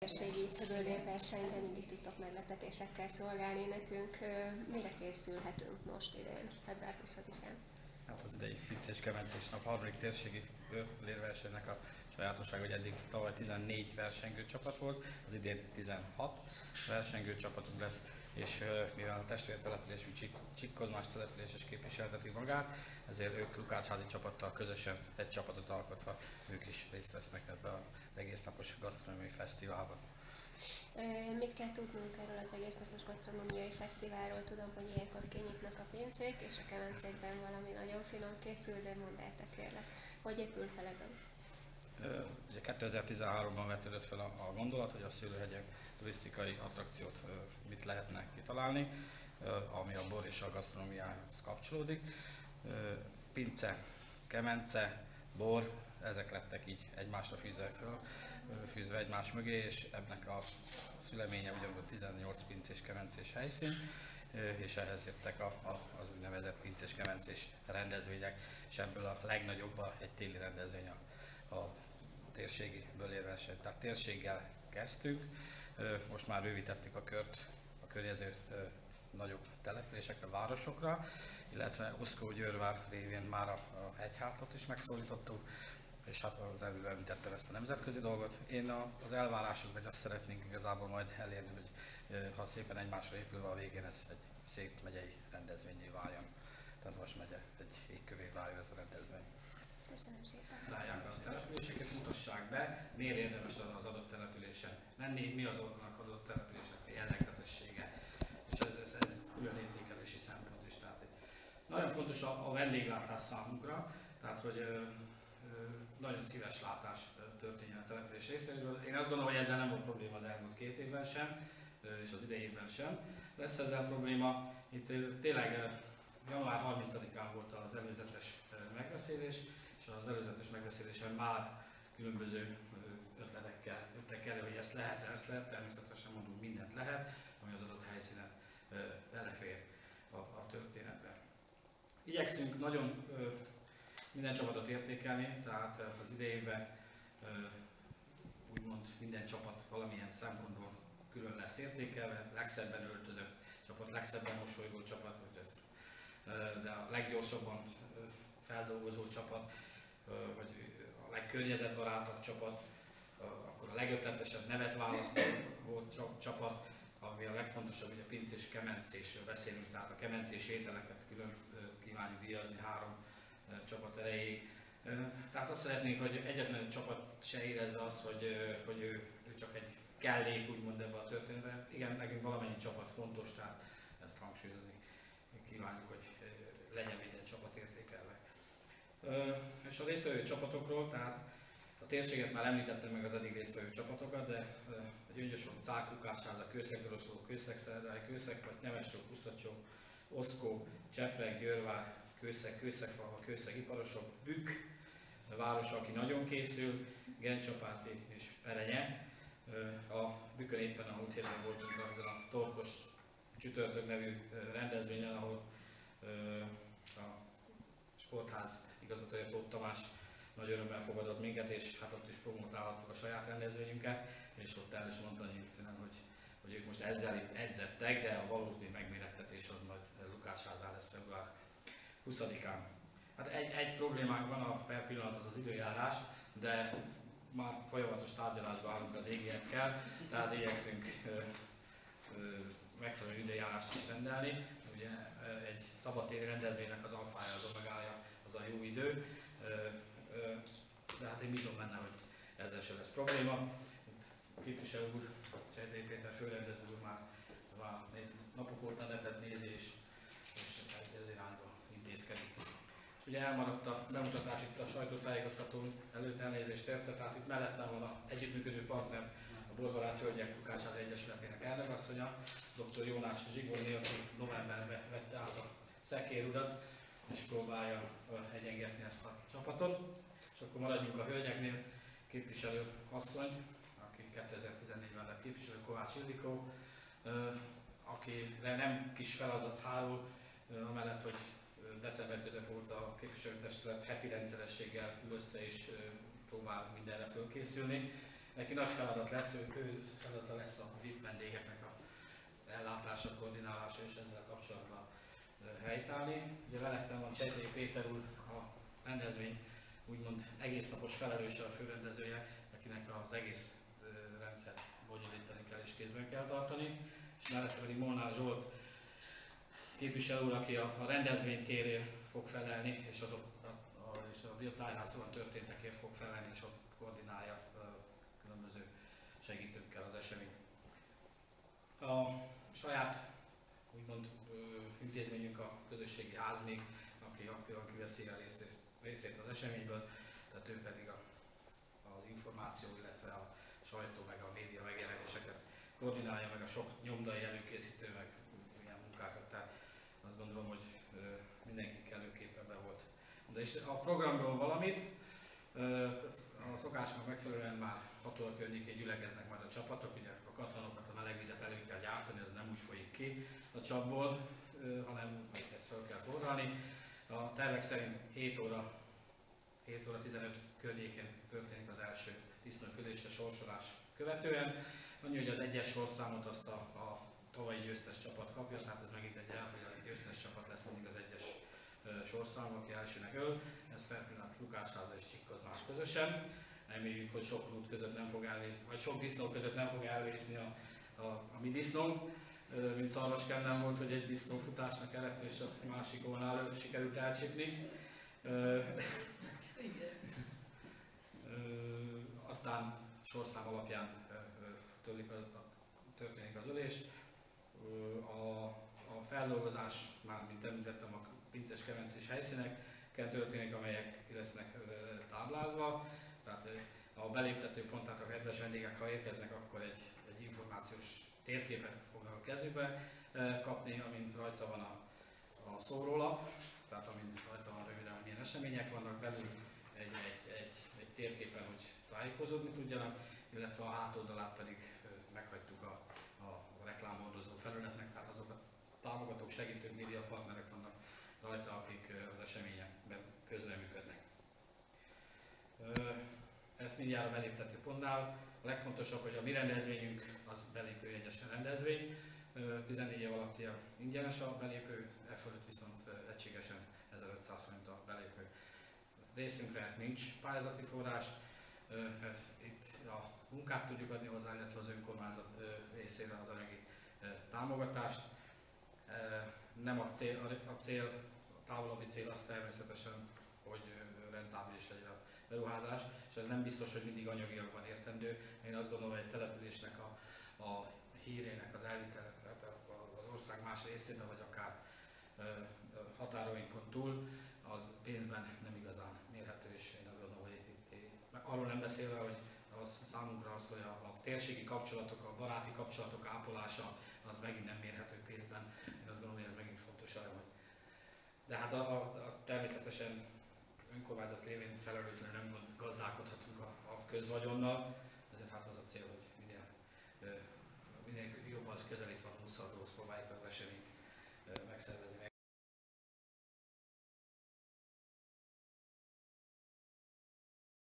Térségi völgyversenyben mindig tudtok meglepetésekkel szolgálni nekünk. Mire készülhetünk most idén, február 20-án? Hát az idei Pince és Kemencés nap harmadik térségi völgyversenynek a sajátosság, hogy eddig tavaly 14 versengő csapat volt, az idén 16 versengő csapatunk lesz, és mivel a testvértelepülésű Csík-Kozmás település is képviselteti magát, ezért ők Lukácházi csapattal közösen egy csapatot alkotva ők is részt vesznek ebbe az egésznapos gasztronómiai fesztiválban. Mit kell tudnunk erről az egésznapos gasztronómiai fesztiválról? Tudom, hogy ilyenkor kinyitnak a pincék, és a kemencékben valami nagyon finom készül, de mondd el te kérlek, hogy épül fel ez a... Ugye 2013-ban vetődött fel a gondolat, hogy a Szőlőhegyen turisztikai attrakciót mit lehetne kitalálni, ami a bor és a gasztronómiához kapcsolódik. Pince, kemence, bor, ezek lettek így egymásra fűzve egymás mögé, és ennek a szüleménye ugyanúgy 18 pincés kemencés helyszín, és ehhez jöttek az úgynevezett pincés kemencés rendezvények, és ebből a legnagyobb egy téli rendezvény a térségi bölérverseny. Tehát térséggel kezdtük, most már bővítettük a kört a környező nagyobb településekre, városokra, illetve Oszkó-Győrvár révén már a Hegyhátat is megszólítottuk, és hát az előbb említettem ezt a nemzetközi dolgot. Én az elvárásokban azt szeretnénk igazából majd elérni, hogy ha szépen egymásra épülve a végén ez egy szép megyei rendezvényé váljon. Tehát most megye egy égkövé váljon ez a rendezvény. Köszönöm szépen! Találják a településeket, mutassák be, miért érdemes az adott településen menni, mi az adott települések jellegzetessége. És ez külön értékelési szempont is. Tehát nagyon fontos a vendéglátás számunkra, tehát hogy nagyon szíves látás történjen a település részéről. Én azt gondolom, hogy ezzel nem volt probléma az elmúlt 2 évben sem, és az idei évben sem. Lesz ezzel probléma. Itt tényleg január 30-án volt az előzetes megbeszélés, és az előzetes megbeszélésen már különböző ötletekkel jöttek elő, hogy ezt lehet, természetesen mondunk, mindent lehet, ami az adott helyszínen belefér a történetbe. Igyekszünk nagyon minden csapatot értékelni, tehát az idejében úgymond minden csapat valamilyen szempontból külön lesz értékelve, legszebben öltözött csapat, legszebben mosolygó csapat, de a leggyorsabban feldolgozó csapat, vagy a legkörnyezetbarátabb csapat, akkor a legötletesebb nevet választó csapat, ami a legfontosabb, hogy a pincés kemencésről beszélünk, tehát a kemencés ételeket külön kívánjuk díjazni 3 csapat erejéig. Tehát azt szeretnénk, hogy egyetlen egy csapat se érezze azt, hogy ő csak egy kellék úgymond ebbe a történetbe. Igen, nekünk valamennyi csapat fontos, tehát ezt hangsúlyozni kívánjuk, hogy legyen minden csapat értékelve. És a résztvevő csapatokról, tehát a térséget már említettem meg az eddig résztvevő csapatokat, de a Gyöngyösron, Cák, Lukácsháza, Kőszeg-Doroszló, Kőszeg-Szerdály, Kőszeg-Paty, Nemescsó, Pusztacsó, Oszkó, Csepreg, Győrvár, Kőszeg, Kőszegfalva, Kőszeg-Iparosok, Bükk városa, aki nagyon készül, Gencsapáti és Perenye. A Bükkön éppen a múlt héten voltunk ezen a Torkos Csütörtök nevű rendezvényen, ahol a sportház igazgatója Tóth Tamás nagy örömmel fogadott minket, és hát ott is promotálhattuk a saját rendezvényünket, és ott el is mondta nyílt színen, hogy ők most ezzel itt edzettek, de a valódi megmérettetés az majd Lukácsházán lesz február 20-án. Hát egy problémánk van per pillanat, az időjárás, de már folyamatos tárgyalásba állunk az égiekkel, tehát igyekszünk megfelelő időjárást is rendelni. Ugye egy szabadtéri rendezvénynek az alfája, az omegája az a jó idő, de hát én bízom benne, hogy ezzel sem lesz probléma. Itt a képviselő úr, Csejdei Péter főrendező úr már napok óta netet nézi, és ez irányba intézkedik. És ugye elmaradt a bemutatás itt a sajtótájékoztatón, előtt elnézést érte, tehát itt mellettem van a együttműködő partner, a Borzalát Hölgyek Lukácsházi Egyesületének elnökasszonya, dr. Jónás Zsigorné, aki novemberben vette át a szekérudat, és próbálja egyengetni ezt a csapatot. És akkor maradjunk a hölgyeknél, képviselő asszony, aki 2014-ben lett képviselő, Kovács Ildikó, aki nem kis feladat hárul, amellett, hogy december közep óta a képviselőtestület heti rendszerességgel ül össze és próbál mindenre fölkészülni. neki nagy feladat lesz, ő feladata lesz a VIP vendégeknek a ellátása, koordinálása és ezzel kapcsolatban helytállni. Ugye velettem van Csetvei Péter úr, a rendezvény úgymond egész napos felelőse, a főrendezője, akinek az egész rendszert bonyolítani kell és kézben kell tartani. És mellette pedig Molnár Zsolt képviselő úr, aki a rendezvénytérén fog felelni, és a biotájházban történtekért fog felelni, és ott koordinálja különböző segítőkkel az eseményt. A saját úgymond intézményünk a közösségi ház még, aki aktívan kiveszi a részét az eseményből, tehát ő pedig az információ, illetve a sajtó meg a média megjelenéseket koordinálja, meg a sok nyomdai előkészítő, meg ilyen munkákat, tehát azt gondolom, hogy mindenki kellőképpen be volt. De és a programról valamit, a szokásnak megfelelően már 6 óra környékén gyülekeznek majd a csapatok, ugye a katlanokat, a meleg vizet elő kell gyártani, ez nem úgy folyik ki a csapból, hanem ezt fel kell forralni. A tervek szerint 7 óra 15 környékén történik az első disznókülés, a sorsolás követően. Annyi, hogy az egyes sorszámot azt a tavalyi győztes csapat kapja, tehát ez megint egy elfogyott győztes csapat lesz mindig az egyes sorszám, aki elsőnek öl. Ez per pillanat Lukácsháza és Csikkozmás közösen. Reméljük, hogy sok lút között nem fog elvészni, vagy sok disznó között nem fog elvészni a mi disznónk. Mint Szarvasken nem volt, hogy egy disznó futásnak kellett, és a másik oldalán sikerült elcsípni. Aztán sorszám alapján történik az ölés. A feldolgozás, már mint említettem, a pinces kemencés helyszíneken történik, amelyek ki lesznek táblázva. Tehát a beléptető pont, tehát a kedves vendégek, ha érkeznek, akkor egy információs térképet fognak a kezükbe kapni, amin rajta van a szórólap, tehát amin rajta van röviden, hogy milyen események vannak, belül egy térképen, hogy tájékozódni tudjanak, illetve a hátoldalát pedig meghagytuk a reklámhordozó felületnek, tehát azok a támogatók, segítők, médiapartnerek vannak rajta, akik az eseményekben közreműködnek. Ezt mindjárt a beléptető pontnál. A legfontosabb, hogy a mi rendezvényünk az belépőjegyes rendezvény. 14 év alatti ingyenes a belépő, e fölött viszont egységesen 1500 forint a belépő. Részünkre nincs pályázati forrás, itt a munkát tudjuk adni hozzá, illetve az önkormányzat részére az anyagi támogatást. Nem a távolabbi cél az természetesen, hogy rentábilis legyen a beruházás, és ez nem biztos, hogy mindig anyagiakban értendő. Én azt gondolom, hogy egy településnek a hírének az elvitele az ország más részében, vagy akár határainkon túl, az pénzben nem igazán mérhető, és én azt gondolom, hogy arról nem beszélve, hogy az számunkra az, hogy a térségi kapcsolatok, a baráti kapcsolatok ápolása, az megint nem mérhető pénzben. Én azt gondolom, hogy ez megint fontos elem. De hát természetesen önkormányzat lévén felelőtlenül nem gazdálkodhatunk a közvagyonnal, ezért hát az a cél, hogy minél jobban közelítve a 20-hoz próbáljuk az eseményt megszervezni.